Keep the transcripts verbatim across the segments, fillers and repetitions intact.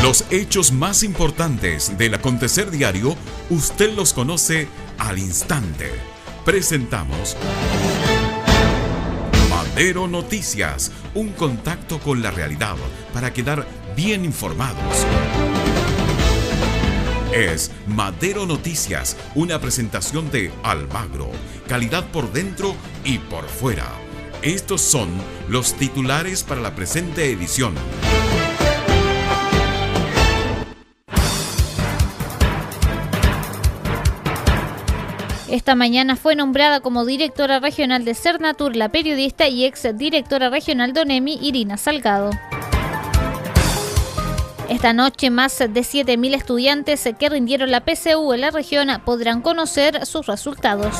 Los hechos más importantes del acontecer diario, usted los conoce al instante. Presentamos Madero Noticias, un contacto con la realidad para quedar bien informados. Es Madero Noticias, una presentación de Almagro, calidad por dentro y por fuera. Estos son los titulares para la presente edición. Esta mañana fue nombrada como directora regional de Cernatur la periodista y ex directora regional de ONEMI, Irina Salgado. Esta noche, más de siete mil estudiantes que rindieron la P S U en la región podrán conocer sus resultados.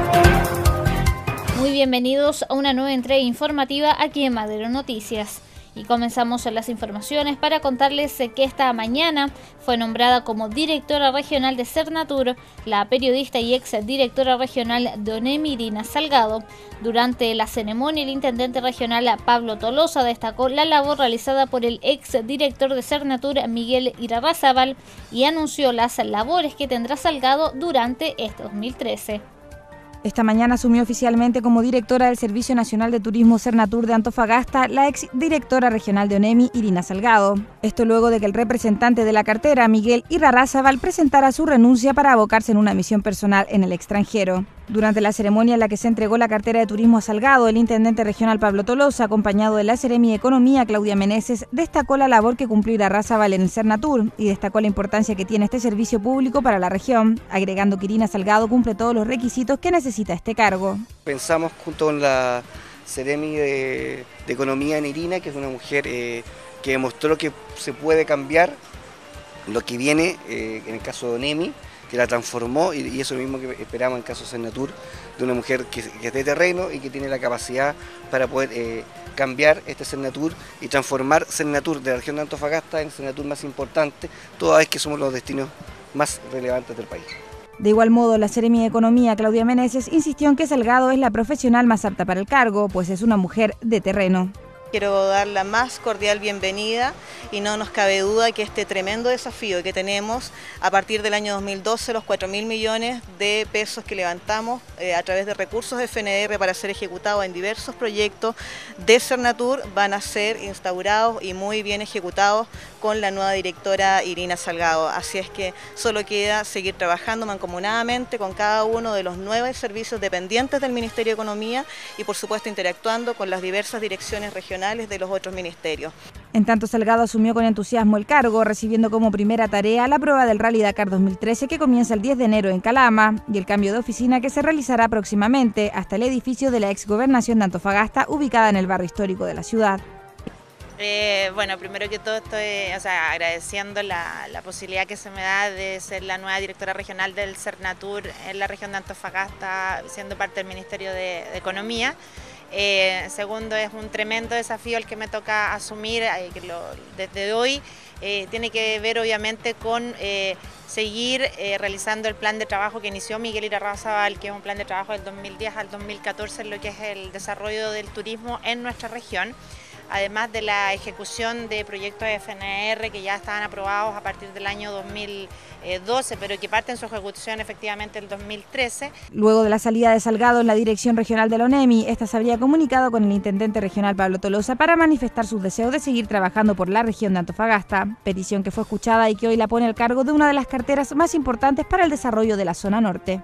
Muy bienvenidos a una nueva entrega informativa aquí en Madero Noticias. Y comenzamos las informaciones para contarles que esta mañana fue nombrada como directora regional de Cernatur la periodista y ex directora regional de ONEMI, Irina Salgado. Durante la ceremonia, el intendente regional Pablo Tolosa destacó la labor realizada por el ex director de Cernatur, Miguel Irarrázaval, y anunció las labores que tendrá Salgado durante este dos mil trece. Esta mañana asumió oficialmente como directora del Servicio Nacional de Turismo Cernatur de Antofagasta la ex directora regional de ONEMI, Irina Salgado. Esto luego de que el representante de la cartera, Miguel Irarrázaval, presentara su renuncia para abocarse en una misión personal en el extranjero. Durante la ceremonia en la que se entregó la cartera de turismo a Salgado, el intendente regional Pablo Tolosa, acompañado de la Seremi de Economía, Claudia Meneses, destacó la labor que cumplió Irarrázaval en el Cernatur y destacó la importancia que tiene este servicio público para la región, agregando que Irina Salgado cumple todos los requisitos que necesita este cargo. Pensamos junto con la Seremi de, de Economía en Irina, que es una mujer eh, que demostró que se puede cambiar lo que viene eh, en el caso de ONEMI, que la transformó, y, y eso mismo que esperamos en el caso de Cernatur, de una mujer que, que es de terreno y que tiene la capacidad para poder eh, cambiar este Cernatur y transformar Cernatur de la región de Antofagasta en el Cernatur más importante, toda vez que somos los destinos más relevantes del país. De igual modo, la Seremi de Economía, Claudia Meneses, insistió en que Salgado es la profesional más apta para el cargo, pues es una mujer de terreno. Quiero dar la más cordial bienvenida y no nos cabe duda que este tremendo desafío que tenemos a partir del año dos mil doce, los cuatro mil millones de pesos que levantamos eh, a través de recursos de F N R para ser ejecutados en diversos proyectos de Cernatur van a ser instaurados y muy bien ejecutados con la nueva directora Irina Salgado. Así es que solo queda seguir trabajando mancomunadamente con cada uno de los nueve servicios dependientes del Ministerio de Economía y por supuesto interactuando con las diversas direcciones regionales de los otros ministerios. En tanto, Salgado asumió con entusiasmo el cargo, recibiendo como primera tarea la prueba del Rally Dakar dos mil trece que comienza el diez de enero en Calama y el cambio de oficina que se realizará próximamente hasta el edificio de la exgobernación de Antofagasta, ubicada en el barrio histórico de la ciudad. Eh, bueno, primero que todo estoy o sea, agradeciendo la, la posibilidad que se me da de ser la nueva directora regional del Cernatur en la región de Antofagasta, siendo parte del Ministerio de, de Economía. Eh, segundo, es un tremendo desafío el que me toca asumir, eh, que lo, desde hoy eh, tiene que ver obviamente con eh, seguir eh, realizando el plan de trabajo que inició Miguel Irarrázaval, que es un plan de trabajo del dos mil diez al dos mil catorce en lo que es el desarrollo del turismo en nuestra región, además de la ejecución de proyectos de F N R que ya estaban aprobados a partir del año dos mil doce, pero que parten su ejecución efectivamente el dos mil trece. Luego de la salida de Salgado en la dirección regional de la ONEMI, esta se habría comunicado con el intendente regional Pablo Tolosa para manifestar sus deseos de seguir trabajando por la región de Antofagasta, petición que fue escuchada y que hoy la pone al cargo de una de las carteras más importantes para el desarrollo de la zona norte.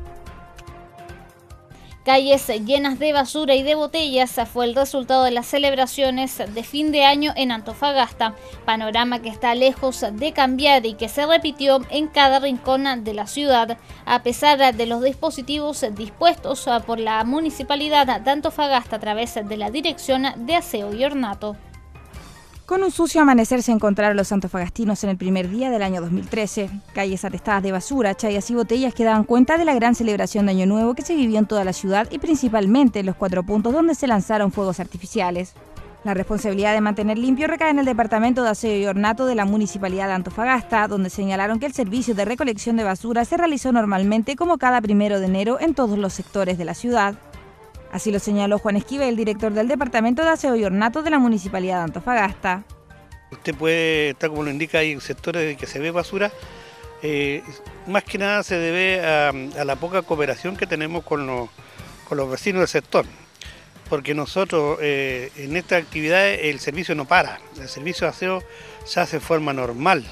Calles llenas de basura y de botellas fue el resultado de las celebraciones de fin de año en Antofagasta, panorama que está lejos de cambiar y que se repitió en cada rincón de la ciudad, a pesar de los dispositivos dispuestos por la Municipalidad de Antofagasta a través de la Dirección de Aseo y Ornato. Con un sucio amanecer se encontraron los antofagastinos en el primer día del año dos mil trece. Calles atestadas de basura, chayas y botellas que daban cuenta de la gran celebración de Año Nuevo que se vivió en toda la ciudad y principalmente en los cuatro puntos donde se lanzaron fuegos artificiales. La responsabilidad de mantener limpio recae en el Departamento de Aseo y Ornato de la Municipalidad de Antofagasta, donde señalaron que el servicio de recolección de basura se realizó normalmente como cada primero de enero en todos los sectores de la ciudad. Así lo señaló Juan Esquivel, director del Departamento de Aseo y Ornato de la Municipalidad de Antofagasta. Usted puede, tal como lo indica, hay sectores en que se ve basura. Eh, más que nada se debe a, a la poca cooperación que tenemos con los, con los vecinos del sector. Porque nosotros eh, en esta actividad el servicio no para, el servicio de aseo se hace de forma normal.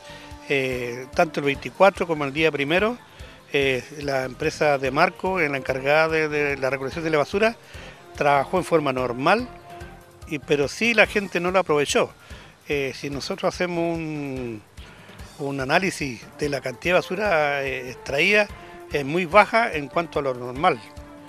Eh, tanto el veinticuatro como el día primero, eh, la empresa de Marco, en la encargada de, de la recolección de la basura, trabajó en forma normal, y, pero sí la gente no lo aprovechó. Eh, si nosotros hacemos un, un análisis de la cantidad de basura eh, extraída, es muy baja en cuanto a lo normal.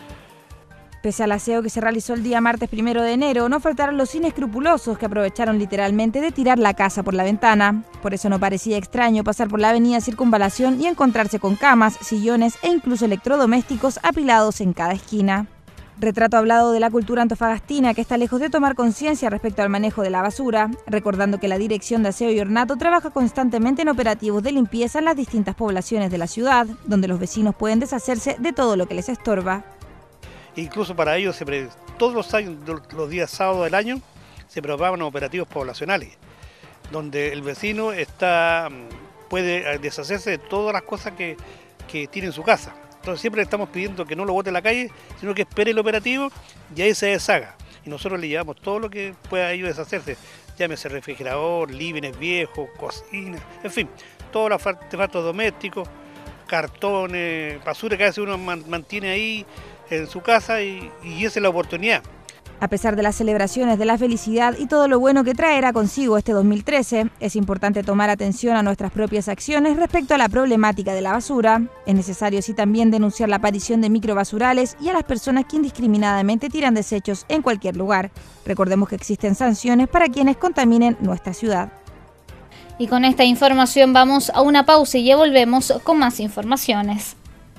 Pese al aseo que se realizó el día martes primero de enero, no faltaron los inescrupulosos que aprovecharon literalmente de tirar la casa por la ventana. Por eso no parecía extraño pasar por la avenida Circunvalación y encontrarse con camas, sillones e incluso electrodomésticos apilados en cada esquina. Retrato hablado de la cultura antofagastina, que está lejos de tomar conciencia respecto al manejo de la basura, recordando que la Dirección de Aseo y Ornato trabaja constantemente en operativos de limpieza en las distintas poblaciones de la ciudad, donde los vecinos pueden deshacerse de todo lo que les estorba. Incluso para ellos, siempre, todos los años, los días sábados del año, se propagan operativos poblacionales, donde el vecino está, puede deshacerse de todas las cosas que, que tiene en su casa. Entonces siempre le estamos pidiendo que no lo bote en la calle, sino que espere el operativo y ahí se deshaga. Y nosotros le llevamos todo lo que pueda ellos deshacerse, llámese refrigerador, livings viejos, cocina, en fin, todos los artefactos domésticos, cartones, basura que a veces uno mantiene ahí en su casa y, y esa es la oportunidad. A pesar de las celebraciones de la felicidad y todo lo bueno que traerá consigo este dos mil trece, es importante tomar atención a nuestras propias acciones respecto a la problemática de la basura. Es necesario así también denunciar la aparición de microbasurales y a las personas que indiscriminadamente tiran desechos en cualquier lugar. Recordemos que existen sanciones para quienes contaminen nuestra ciudad. Y con esta información vamos a una pausa y ya volvemos con más informaciones.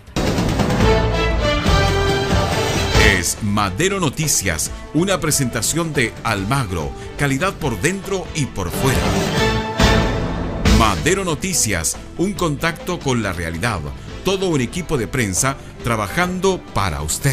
Es Madero Noticias, una presentación de Almagro, calidad por dentro y por fuera. Madero Noticias, un contacto con la realidad, todo un equipo de prensa trabajando para usted.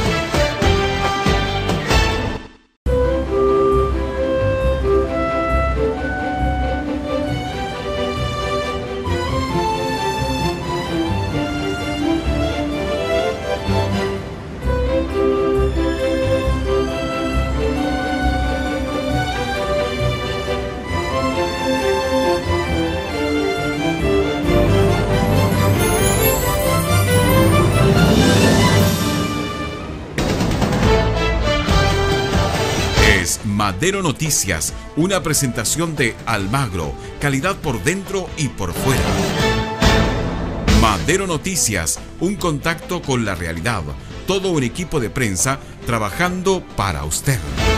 Madero Noticias, una presentación de Almagro, calidad por dentro y por fuera. Madero Noticias, un contacto con la realidad, todo un equipo de prensa trabajando para usted.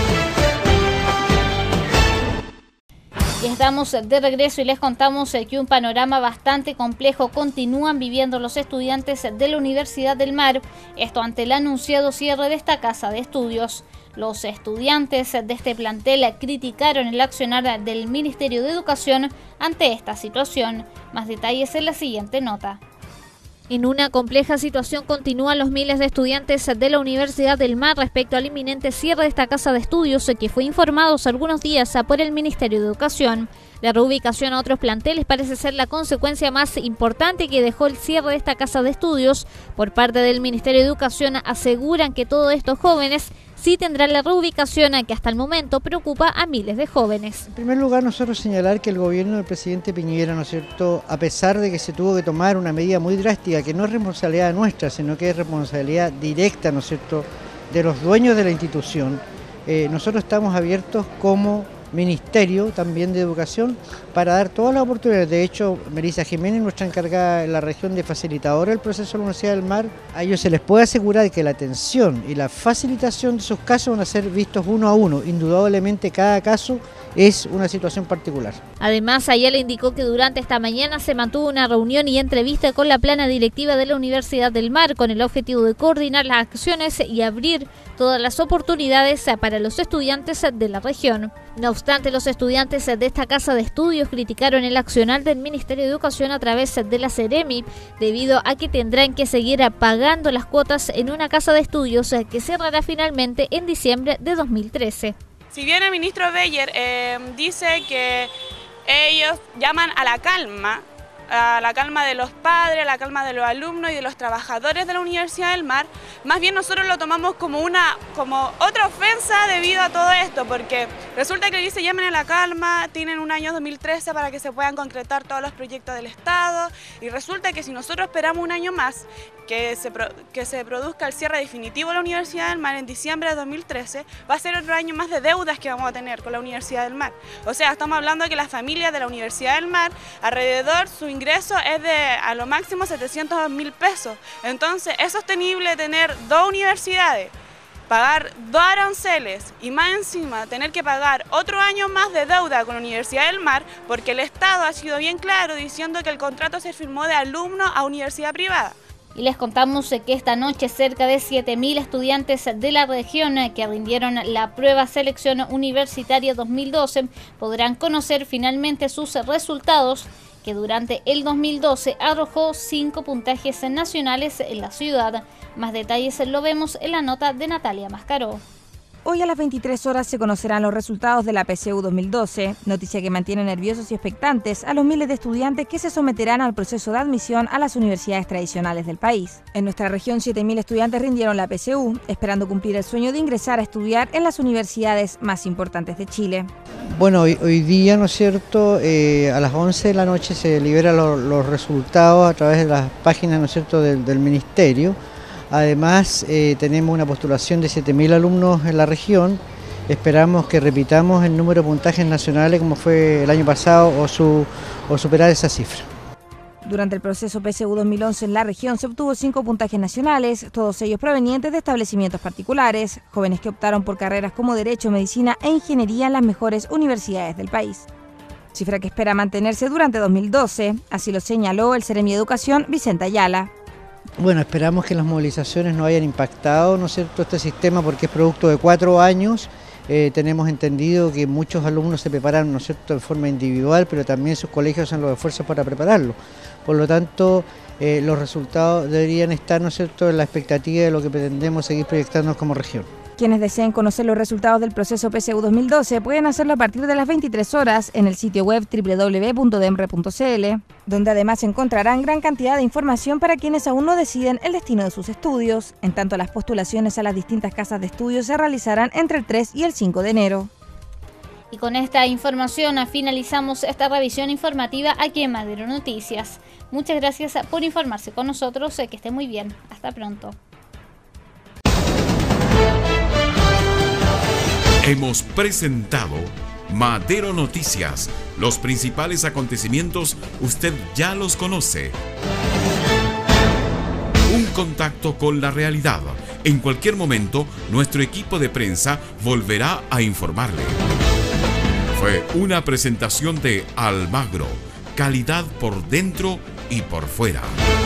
Y estamos de regreso y les contamos que un panorama bastante complejo continúan viviendo los estudiantes de la Universidad del Mar, esto ante el anunciado cierre de esta casa de estudios. Los estudiantes de este plantel criticaron el accionar del Ministerio de Educación ante esta situación. Más detalles en la siguiente nota. En una compleja situación continúan los miles de estudiantes de la Universidad del Mar respecto al inminente cierre de esta casa de estudios que fue informado hace algunos días por el Ministerio de Educación. La reubicación a otros planteles parece ser la consecuencia más importante que dejó el cierre de esta casa de estudios. Por parte del Ministerio de Educación aseguran que todos estos jóvenes sí tendrán la reubicación que hasta el momento preocupa a miles de jóvenes. En primer lugar, nosotros señalar que el gobierno del presidente Piñera, ¿no es cierto?, a pesar de que se tuvo que tomar una medida muy drástica, que no es responsabilidad nuestra, sino que es responsabilidad directa, ¿no es cierto?, de los dueños de la institución, eh, nosotros estamos abiertos como Ministerio también de Educación para dar todas las oportunidades. De hecho, Melissa Jiménez, nuestra encargada en la región de facilitadora del proceso de la Universidad del Mar, a ellos se les puede asegurar que la atención y la facilitación de sus casos van a ser vistos uno a uno. Indudablemente cada caso es una situación particular. Además, ayer le indicó que durante esta mañana se mantuvo una reunión y entrevista con la plana directiva de la Universidad del Mar con el objetivo de coordinar las acciones y abrir todas las oportunidades para los estudiantes de la región. No obstante, los estudiantes de esta casa de estudios criticaron el accionar del Ministerio de Educación a través de la Seremi, debido a que tendrán que seguir pagando las cuotas en una casa de estudios que cerrará finalmente en diciembre de dos mil trece. Si bien el ministro Beyer eh, dice que ellos llaman a la calma, a la calma de los padres, a la calma de los alumnos y de los trabajadores de la Universidad del Mar, más bien nosotros lo tomamos como una, como otra ofensa debido a todo esto, porque resulta que dice llamen a la calma, tienen un año dos mil trece para que se puedan concretar todos los proyectos del Estado, y resulta que si nosotros esperamos un año más, que se, que se produzca el cierre definitivo de la Universidad del Mar en diciembre de dos mil trece, va a ser otro año más de deudas que vamos a tener con la Universidad del Mar. O sea, estamos hablando de que las familias de la Universidad del Mar, alrededor su ingreso es de a lo máximo setecientos mil pesos. Entonces, ¿es sostenible tener dos universidades, pagar dos aranceles y más encima tener que pagar otro año más de deuda con la Universidad del Mar? Porque el Estado ha sido bien claro diciendo que el contrato se firmó de alumno a universidad privada. Y les contamos que esta noche cerca de siete mil estudiantes de la región que rindieron la prueba Selección Universitaria dos mil doce podrán conocer finalmente sus resultados, que durante el dos mil doce arrojó cinco puntajes nacionales en la ciudad. Más detalles lo vemos en la nota de Natalia Mascaró. Hoy a las veintitrés horas se conocerán los resultados de la P S U dos mil doce, noticia que mantiene nerviosos y expectantes a los miles de estudiantes que se someterán al proceso de admisión a las universidades tradicionales del país. En nuestra región, siete mil estudiantes rindieron la P S U, esperando cumplir el sueño de ingresar a estudiar en las universidades más importantes de Chile. Bueno, hoy, hoy día, ¿no es cierto?, eh, a las once de la noche se liberan lo, los resultados a través de las páginas, ¿no es cierto?, del, del Ministerio. Además, eh, tenemos una postulación de siete mil alumnos en la región. Esperamos que repitamos el número de puntajes nacionales como fue el año pasado o, su, o superar esa cifra. Durante el proceso P S U dos mil once en la región se obtuvo cinco puntajes nacionales, todos ellos provenientes de establecimientos particulares, jóvenes que optaron por carreras como Derecho, Medicina e Ingeniería en las mejores universidades del país. Cifra que espera mantenerse durante dos mil doce, así lo señaló el Seremi de Educación, Vicente Ayala. Bueno, esperamos que las movilizaciones no hayan impactado, ¿no es cierto?, este sistema, porque es producto de cuatro años. Eh, tenemos entendido que muchos alumnos se preparan, ¿no es cierto?, de forma individual, pero también sus colegios hacen los esfuerzos para prepararlo. Por lo tanto, eh, los resultados deberían estar, ¿no es cierto?, en la expectativa de lo que pretendemos seguir proyectándonos como región. Quienes deseen conocer los resultados del proceso P S U dos mil doce pueden hacerlo a partir de las veintitrés horas en el sitio web doble u doble u doble u punto demre punto c l, donde además encontrarán gran cantidad de información para quienes aún no deciden el destino de sus estudios. En tanto, las postulaciones a las distintas casas de estudios se realizarán entre el tres y el cinco de enero. Y con esta información finalizamos esta revisión informativa aquí en Madero Noticias. Muchas gracias por informarse con nosotros, que esté muy bien. Hasta pronto. Hemos presentado Madero Noticias. Los principales acontecimientos usted ya los conoce. Un contacto con la realidad. En cualquier momento, nuestro equipo de prensa volverá a informarle. Fue una presentación de Almagro. Calidad por dentro y por fuera.